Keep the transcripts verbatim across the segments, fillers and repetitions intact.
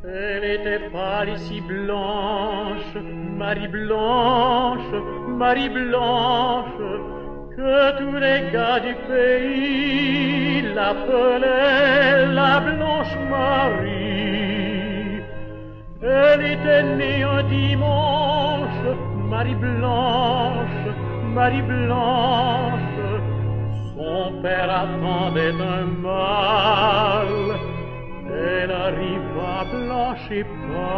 Elle était pâle et si blanche, Marie Blanche, Marie Blanche, que tous les gars du pays l'appelaient la Blanche Marie. Elle était née un dimanche, Marie Blanche, Marie Blanche. Son père attendait un mâle. Elle arriva blanche et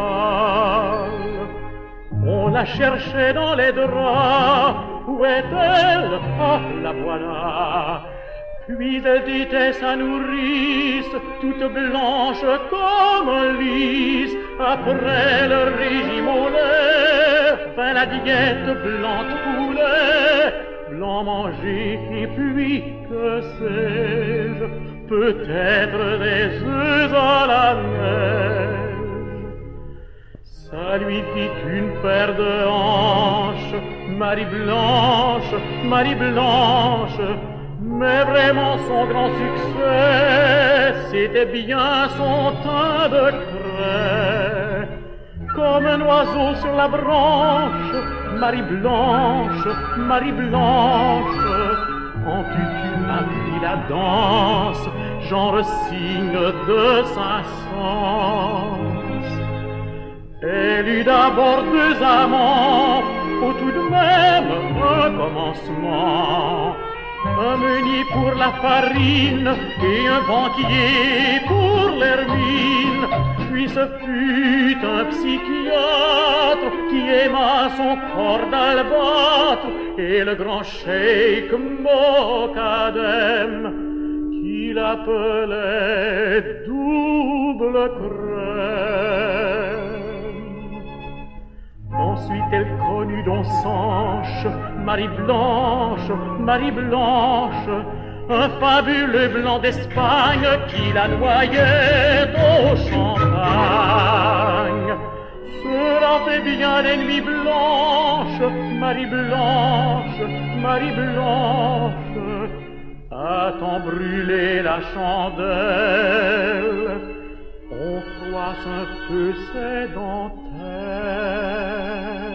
pâle. On la cherchait dans les draps. Où est-elle? Ah, la voilà. Puis elle dit à sa nourrice, toute blanche comme un lys. Après le régime au lait, vint la diète blanc poulet, blanc mangé, et puis, que sais-je, peut-être des œufs à la neige. Ça lui fit une paire de hanches, Marie Blanche, Marie Blanche. Mais vraiment son grand succès, c'était bien son teint de craie. Comme un oiseau sur la branche, Marie Blanche, Marie Blanche. En tutu apprit la danse, genre signe de sa sens. Elle eut d'abord deux amants, faut tout de même un commencement. Un meunier pour la farine et un banquier pour l'hermine. Puis ce fut un psychiatre qui aima son corps d'albâtre et le grand cheikh Mokadem qui l'appelait double crème. Ensuite elle connut Don Sanche, Marie Blanche, Marie Blanche, un fabuleux blanc d'Espagne qui la noyait au champagne. Cela fait bien des nuits blanches, Marie Blanche, Marie Blanche, à t'en brûler la chandelle. On froisse un peu ses dentelles.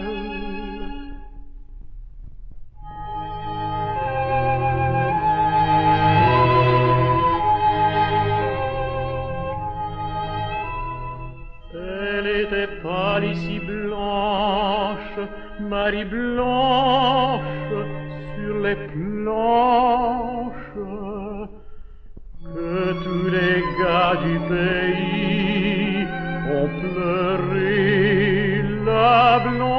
Elle était pâle et si blanche, Marie Blanche, sur les planches, que tous les gars du pays ont pleuré la Blanche.